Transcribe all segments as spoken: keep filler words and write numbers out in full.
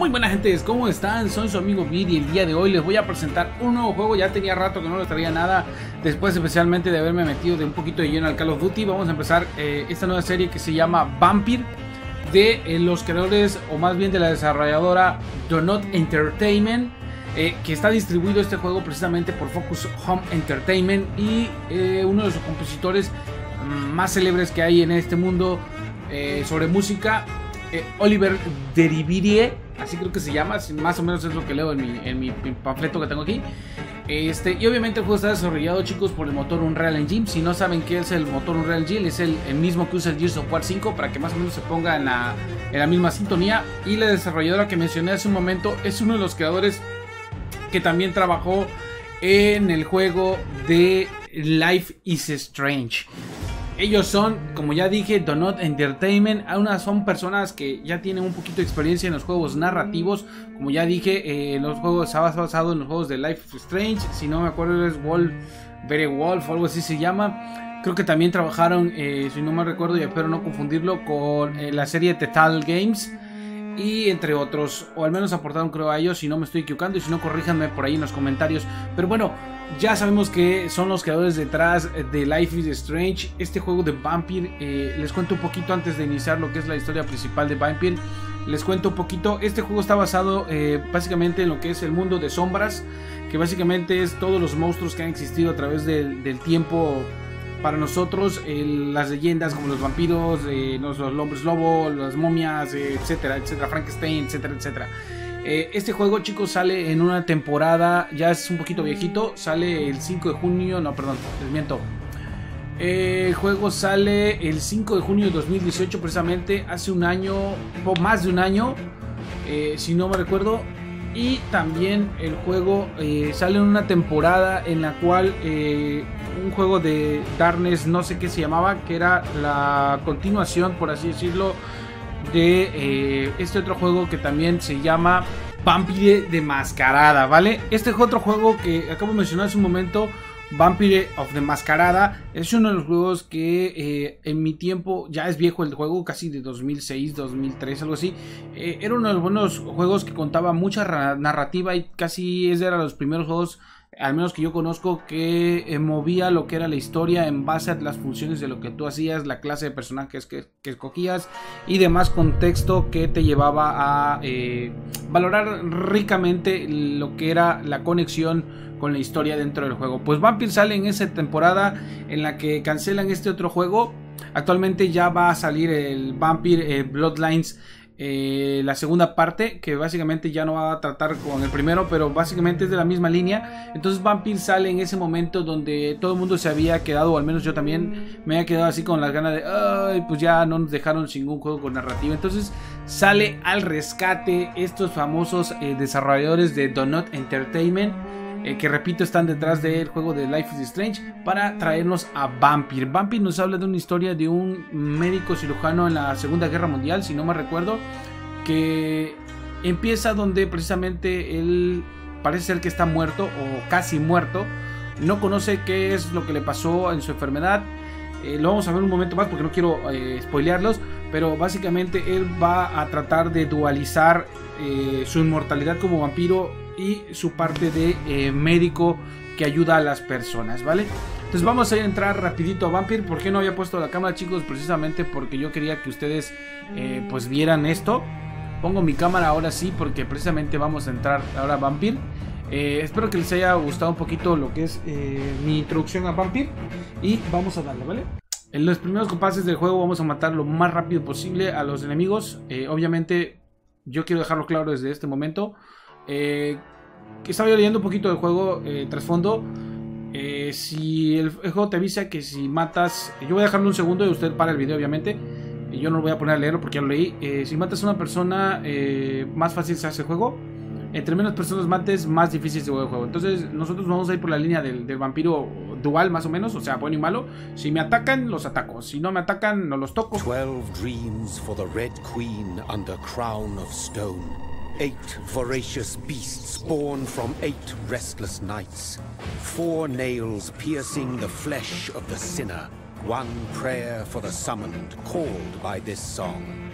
Muy buena gente, ¿cómo están? Soy su amigo Vid y el día de hoy les voy a presentar un nuevo juego. Ya tenía rato que no les traía nada, después especialmente de haberme metido de un poquito de lleno al Call of Duty. Vamos a empezar eh, esta nueva serie que se llama Vampire, de eh, los creadores, o más bien de la desarrolladora Donut Entertainment, eh, que está distribuido este juego precisamente por Focus Home Entertainment, y eh, uno de sus compositores más célebres que hay en este mundo eh, sobre música, eh, Oliver Derivirie, así creo que se llama, más o menos es lo que leo en mi, en mi panfleto que tengo aquí. Este, y obviamente el juego está desarrollado, chicos, por el motor Unreal Engine. Si no saben qué es el motor Unreal Engine, es el, el mismo que usa el Gears of War cinco, para que más o menos se ponga en la, en la misma sintonía. Y la desarrolladora que mencioné hace un momento es uno de los creadores que también trabajó en el juego de Life is Strange. Ellos son, como ya dije, Donut Entertainment. Unas son personas que ya tienen un poquito de experiencia en los juegos narrativos. Como ya dije, eh, los juegos estaba basado en los juegos de Life is Strange. Si no me acuerdo, es Wolf, Very Wolf o algo así se llama. Creo que también trabajaron, eh, si no me recuerdo, y espero no confundirlo, con eh, la serie Telltale Games, y entre otros, o al menos aportaron, creo, a ellos, si no me estoy equivocando, y si no, corríjanme por ahí en los comentarios. Pero bueno, ya sabemos que son los creadores detrás de Life is Strange, este juego de Vampire. Eh, les cuento un poquito antes de iniciar lo que es la historia principal de Vampire. Les cuento un poquito. Este juego está basado eh, básicamente en lo que es el mundo de sombras, que básicamente es todos los monstruos que han existido a través del, del tiempo para nosotros, eh, las leyendas como los vampiros, eh, los, los hombres lobo, las momias, eh, etcétera, etcétera, Frankenstein, etcétera, etcétera. Eh, este juego, chicos, sale en una temporada, ya es un poquito viejito, sale el cinco de junio, no, perdón, les miento. Eh, el juego sale el cinco de junio de dos mil dieciocho, precisamente hace un año, o más de un año, eh, si no me recuerdo. Y también el juego eh, sale en una temporada en la cual eh, un juego de Darkness, no sé qué se llamaba, que era la continuación, por así decirlo, de eh, este otro juego que también se llama Vampire de Mascarada, ¿vale? Este es otro juego que acabo de mencionar hace un momento, Vampire of the Mascarada. Es uno de los juegos que eh, en mi tiempo, ya es viejo el juego, casi de dos mil seis, dos mil tres, algo así. Eh, era uno de los buenos juegos que contaba mucha narrativa y casi ese era los primeros juegos, al menos que yo conozco, que eh, movía lo que era la historia en base a las funciones de lo que tú hacías, la clase de personajes que, que escogías y demás contexto que te llevaba a eh, valorar ricamente lo que era la conexión con la historia dentro del juego. Pues Vampire sale en esa temporada en la que cancelan este otro juego. Actualmente ya va a salir el Vampire eh, Bloodlines, eh, la segunda parte, que básicamente ya no va a tratar con el primero, pero básicamente es de la misma línea. Entonces Vampire sale en ese momento donde todo el mundo se había quedado, o al menos yo también me había quedado así con las ganas de, ay, pues ya no nos dejaron ningún juego con narrativa. Entonces sale al rescate estos famosos eh, desarrolladores de Donut Entertainment, Eh, que repito, están detrás del juego de Life is Strange, para traernos a Vampire. Vampire nos habla de una historia de un médico cirujano en la Segunda Guerra Mundial, si no me recuerdo, que empieza donde precisamente él parece ser que está muerto o casi muerto. No conoce qué es lo que le pasó en su enfermedad. Eh, lo vamos a ver un momento más porque no quiero eh, spoilearlos, pero básicamente él va a tratar de dualizar eh, su inmortalidad como vampiro y su parte de eh, médico que ayuda a las personas, ¿vale? Entonces vamos a entrar rapidito a Vampire. ¿Por qué no había puesto la cámara, chicos? Precisamente porque yo quería que ustedes eh, pues vieran esto. Pongo mi cámara ahora sí, porque precisamente vamos a entrar ahora a Vampire. Eh, espero que les haya gustado un poquito lo que es eh, mi introducción a Vampire, y vamos a darle, ¿vale? En los primeros compases del juego vamos a matar lo más rápido posible a los enemigos. Eh, obviamente yo quiero dejarlo claro desde este momento. Eh, que estaba yo leyendo un poquito del juego eh, trasfondo. Eh, si el, el juego te avisa que si matas, yo voy a dejarlo un segundo y usted para el video, obviamente. Y yo no lo voy a poner a leerlo porque ya lo leí. Eh, si matas a una persona, eh, más fácil se hace el juego. Entre menos personas mates, más difícil se juega el juego. Entonces nosotros vamos a ir por la línea del, del vampiro dual, más o menos. O sea, bueno y malo. Si me atacan, los ataco. Si no me atacan, no los toco. Twelve dreams for the Red Queen under crown of stone. Eight voracious beasts born from eight restless nights. Four nails piercing the flesh of the sinner. One prayer for the summoned, called by this song.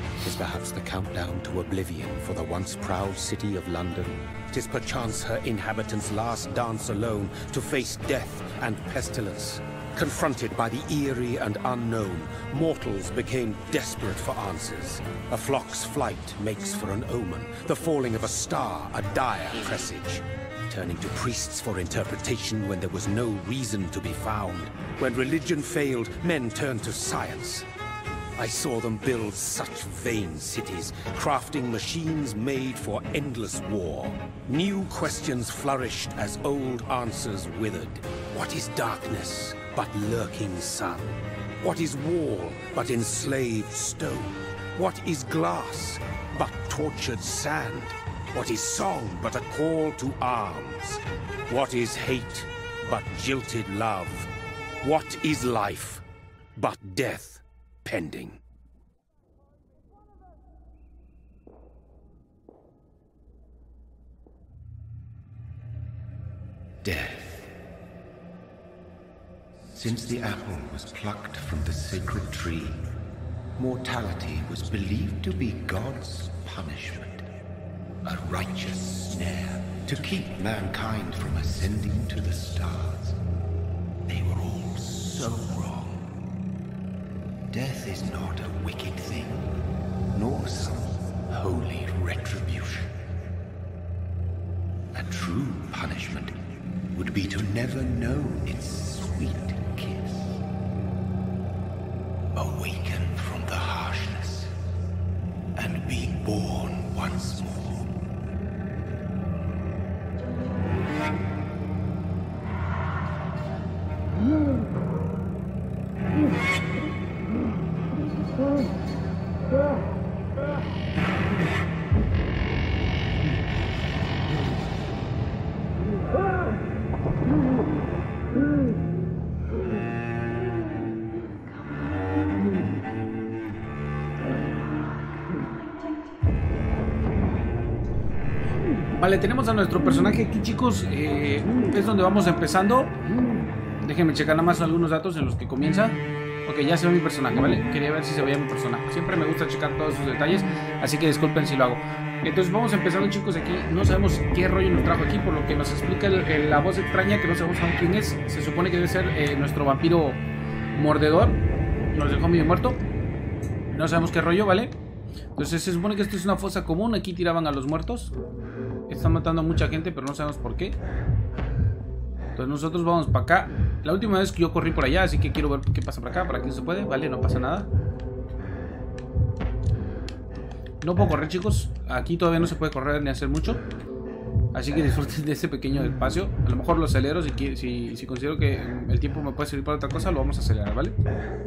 'Tis perhaps the countdown to oblivion for the once proud city of London. 'Tis perchance her inhabitants' last dance alone to face death and pestilence. Confronted by the eerie and unknown, mortals became desperate for answers. A flock's flight makes for an omen, the falling of a star a dire presage. Turning to priests for interpretation when there was no reason to be found. When religion failed, men turned to science. I saw them build such vain cities, crafting machines made for endless war. New questions flourished as old answers withered. What is darkness but lurking sun? What is wall but enslaved stone? What is glass but tortured sand? What is song but a call to arms? What is hate but jilted love? What is life but death pending? Death. Since the apple was plucked from the sacred tree, mortality was believed to be God's punishment. A righteous snare to keep mankind from ascending to the stars. They were all so wrong. Death is not a wicked thing, nor some holy retribution. A true punishment would be to never know its sweet kiss. Awaken from the harshness and be born once more. Vale, tenemos a nuestro personaje aquí, chicos. eh, Es donde vamos empezando. Déjenme checar nada más algunos datos en los que comienza. Ok, ya se ve mi personaje, ¿vale? Quería ver si se veía mi personaje. Siempre me gusta checar todos esos detalles, así que disculpen si lo hago. Entonces vamos empezando, chicos, aquí. No sabemos qué rollo nos trajo aquí, por lo que nos explica el, el, la voz extraña, que no sabemos aún quién es. Se supone que debe ser eh, nuestro vampiro mordedor. Nos dejó medio muerto. No sabemos qué rollo, ¿vale? Entonces se supone que esto es una fosa común. Aquí tiraban a los muertos. Están matando a mucha gente, pero no sabemos por qué. Entonces nosotros vamos para acá. La última vez que yo corrí por allá, así que quiero ver qué pasa por acá. Para aquí no se puede, vale, no pasa nada. No puedo correr, chicos. Aquí todavía no se puede correr ni hacer mucho. Así que disfruten de este pequeño espacio. A lo mejor lo acelero si, si, si considero que el tiempo me puede servir para otra cosa. Lo vamos a acelerar, ¿vale?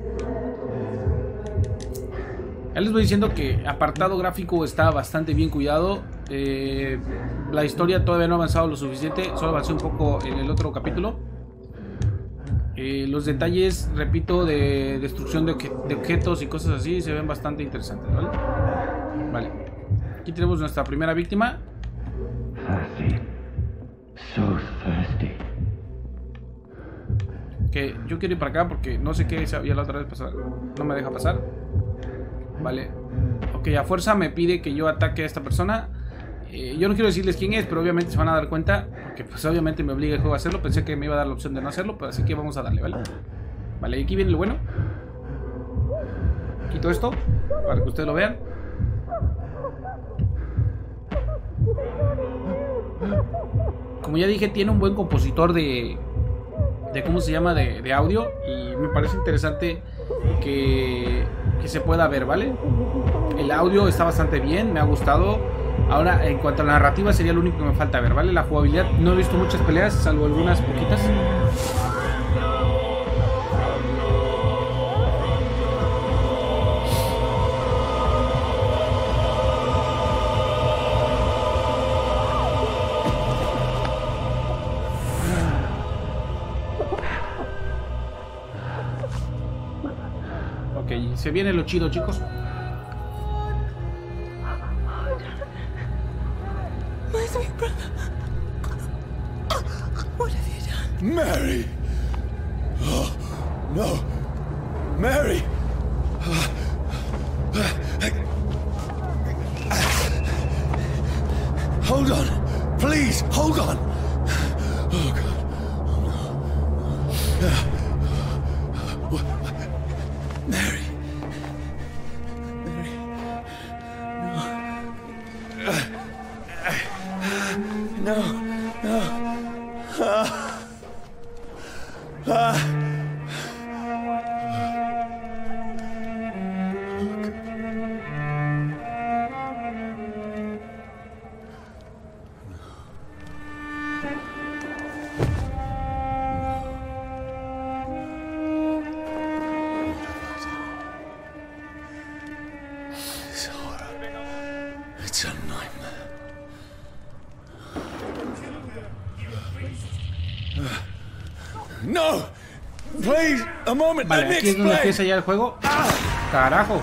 Ya les voy diciendo que apartado gráfico está bastante bien cuidado. eh, La historia todavía no ha avanzado lo suficiente. Solo avancé un poco en el otro capítulo. eh, Los detalles, repito, de destrucción de, obje de objetos y cosas así se ven bastante interesantes, ¿vale? Vale. Aquí tenemos nuestra primera víctima. Thirsty. So thirsty. Que yo quiero ir para acá porque no sé qué sabía la otra vez pasar. No me deja pasar. Vale. Ok, a fuerza me pide que yo ataque a esta persona. eh, Yo no quiero decirles quién es, pero obviamente se van a dar cuenta. Porque pues obviamente me obliga el juego a hacerlo. Pensé que me iba a dar la opción de no hacerlo, pero así que vamos a darle, ¿vale? Vale, y aquí viene lo bueno. Quito esto para que ustedes lo vean. Como ya dije, tiene un buen compositor de... de ¿cómo se llama? De, de audio. Y me parece interesante que, que se pueda ver, ¿vale? El audio está bastante bien, me ha gustado. Ahora, en cuanto a la narrativa, sería lo único que me falta ver, ¿vale? La jugabilidad, no he visto muchas peleas, salvo algunas poquitas. Ok, se viene lo chido, chicos. My sweet brother. What have you done? Mary! Oh, no. Mary! Hold on. Please, hold on. Oh, God. What? Mary. Mary. No. No. No. Ah. Ah. It's a nightmare. No! Please, a moment, Vale, let me aquí es donde explain. empieza ya el juego. Carajo.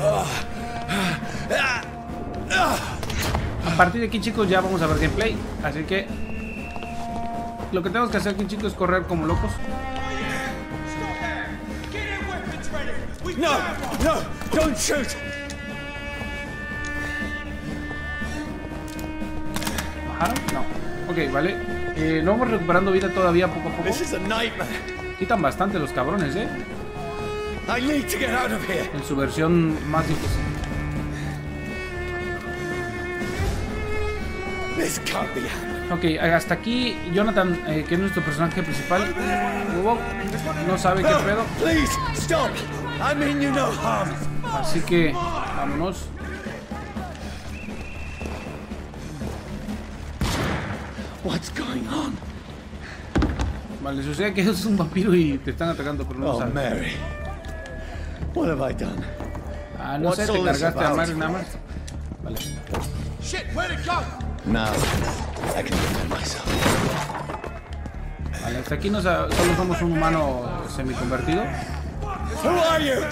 A partir de aquí, chicos, ya vamos a ver gameplay. Así que lo que tenemos que hacer aquí, chicos, es correr como locos. No, no, don't shoot. ¿Bajaron? No. Ok, vale. Eh, no vamos recuperando vida todavía poco a poco. This is a nightmare. Quitan bastante los cabrones, ¿eh? I need to get out of here. En su versión más difícil. This can't be happening. Ok, hasta aquí Jonathan, eh, que es nuestro personaje principal, Hugo, no sabe qué No, pedo. please, stop. I mean you no harm. Así que vámonos. What's going on? Vale, sucede que es un vampiro y te están atacando, pero no lo Oh, sabes. Mary. What have I done? Ah, no sé, What's te all this cargaste a about? Mary nada más. Vale. Shit, where'd it go? Now, I can defend myself. Vale, hasta aquí nos, solo somos un humano semiconvertido. Who are you?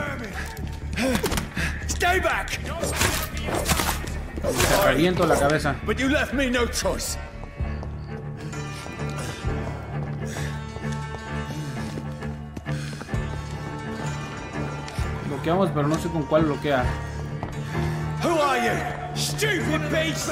Stay back! Te reviento la cabeza. But you left me no choice. Bloqueamos, pero no sé con cuál bloquea. Who are you? Stupid beast!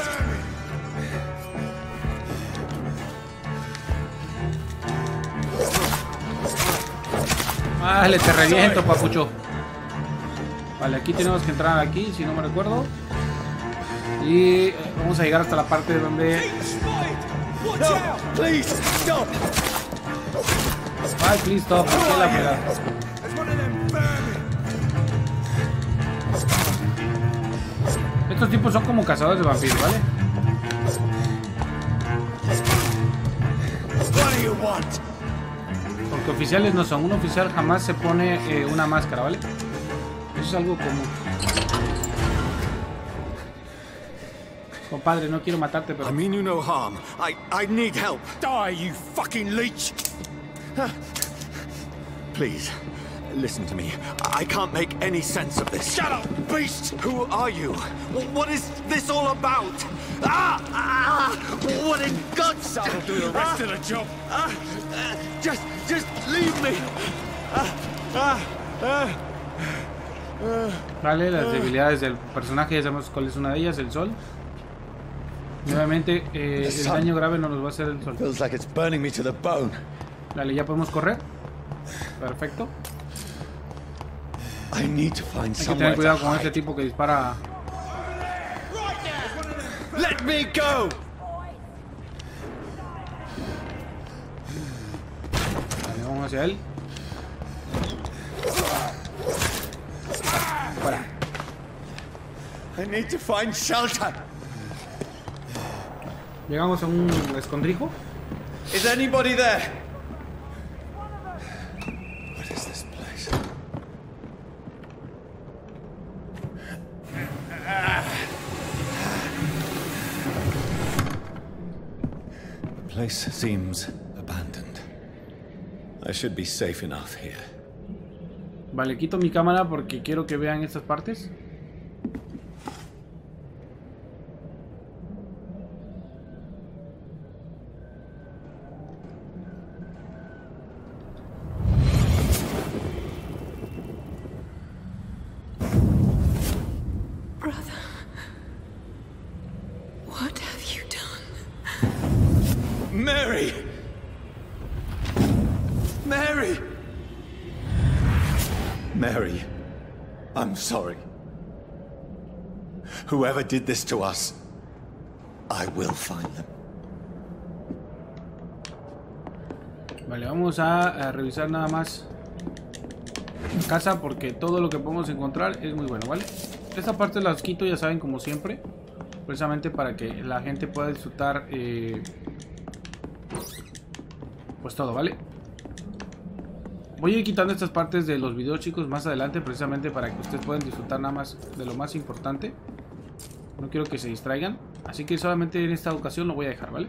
Vale, te reviento, papucho. Vale, aquí tenemos que entrar aquí, si no me recuerdo. Y eh, vamos a llegar hasta la parte donde... No, please, stop! Ay, please stop, aquí a la fregada. Estos tipos son como cazadores de vampiros, ¿vale? What do you want? Porque oficiales no son. Un oficial jamás se pone eh, una máscara, ¿vale? Eso es algo común. Compadre, no quiero matarte, pero... I mean you no harm. I, I need help. Die, you fucking leech! Huh. Please, listen to me. I can't make any sense of this. Shut up, beast! Who are you? What is this all about? Ah! Ah! What in God's... That'll do the rest ah, of the job. Ah, ah, just, just leave me. Ah, ah, ah. Vale, las debilidades del personaje, ya sabemos cuál es una de ellas, el sol. Nuevamente, eh, el daño grave no nos va a hacer el sol. Feels like it's burning me to the bone. Vale, ya podemos correr. Perfecto. I need to find Hay que somewhere tener to cuidado con este hide. tipo que dispara. Let me go! Vale, vamos hacia él. Fuera. I need to find shelter. Llegamos a un escondrijo. Is anybody there? What is this place? The place seems abandoned. I should be safe enough here. Vale, quito mi cámara porque quiero que vean estas partes. Brother, what have you done? Mary! Mary! Mary, I'm sorry. Whoever did this to us, I will find them. Vale, vamos a, a revisar nada más casa porque todo lo que podemos encontrar es muy bueno, ¿vale? Esta parte las quito, ya saben, como siempre, precisamente para que la gente pueda disfrutar eh, pues todo, ¿vale? Voy a ir quitando estas partes de los videos, chicos, más adelante, precisamente para que ustedes puedan disfrutar nada más de lo más importante. No quiero que se distraigan, así que solamente en esta ocasión lo voy a dejar, ¿vale?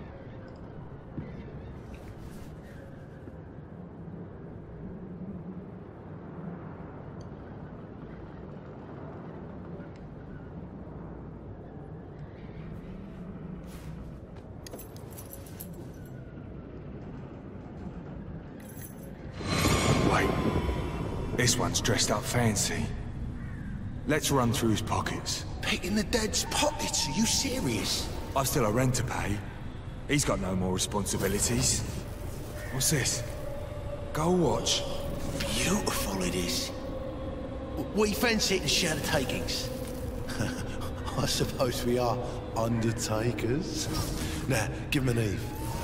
This one's dressed up fancy. Let's run through his pockets. Picking the dead's pockets? Are you serious? I've still a rent to pay. He's got no more responsibilities. What's this? Gold watch. Beautiful it is. We fancy it and share the takings. I suppose we are undertakers. Now, give him an Eve.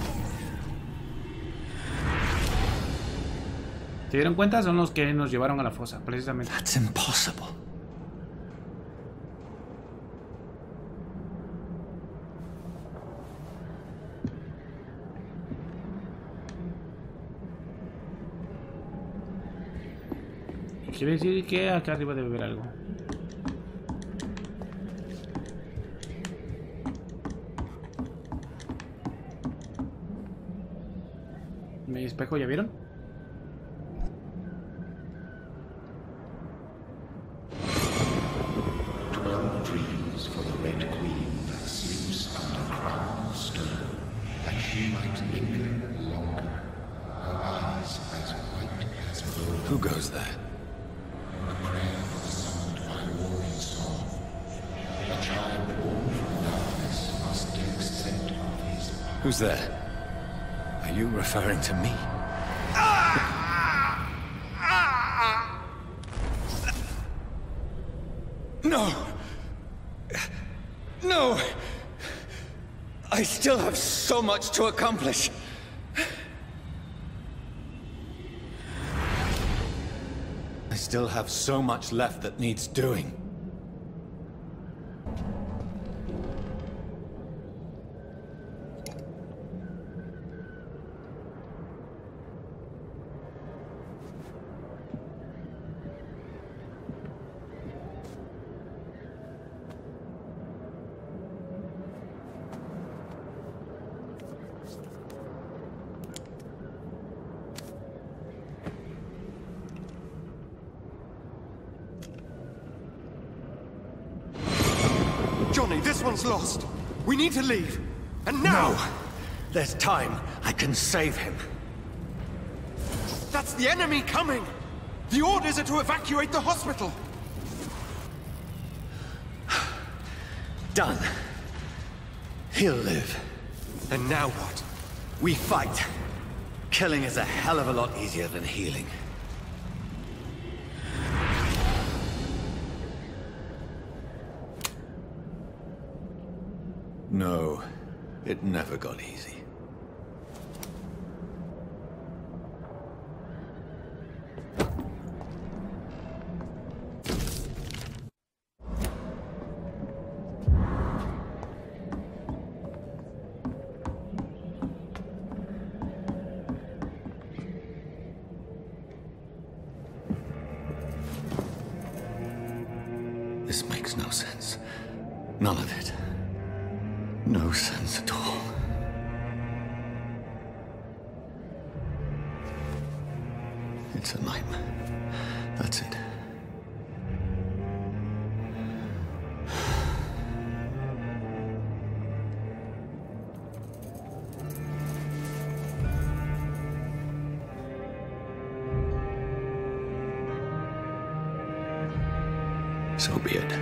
¿Se dieron cuenta? Son los que nos llevaron a la fosa, precisamente. That's impossible. Quiere decir que acá arriba debe haber algo. ¿Mi espejo ya vieron? Who goes there? Who's there? Are you referring to me? No! No! I still have so much to accomplish. I still have so much left that needs doing. Johnny, this one's lost. We need to leave. And now! No. There's time. I can save him. That's the enemy coming! The orders are to evacuate the hospital! Done. He'll live. And now what? We fight. Killing is a hell of a lot easier than healing. No, it never got easy. This makes no sense. None of it. No sense at all. It's a nightmare. That's it. So be it.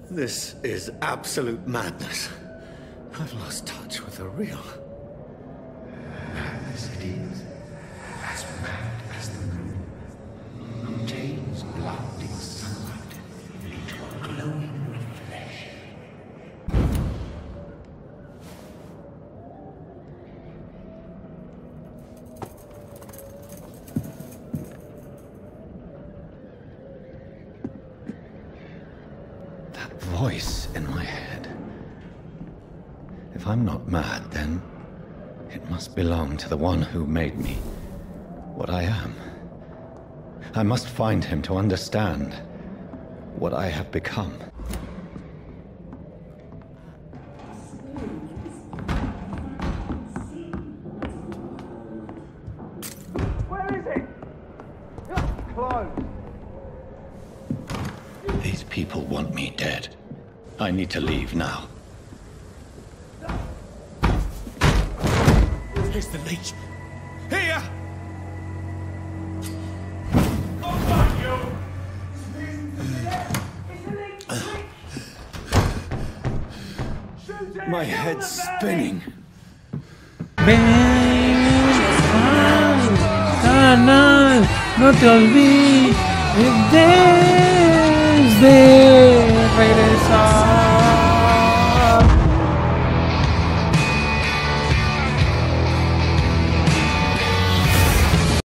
This is absolute madness. I've lost touch with the real. Madness it is. As mad as the moon. Obtains blinding sunlight into a glowing flesh. That voice in my head. If I'm not mad, then it must belong to the one who made me what I am. I must find him to understand what I have become. Where is it? Close. These people want me dead. I need to leave now. Here's the leech. Here! My head's spinning. ¡Ven! ¡Canal! ¡No te olvides de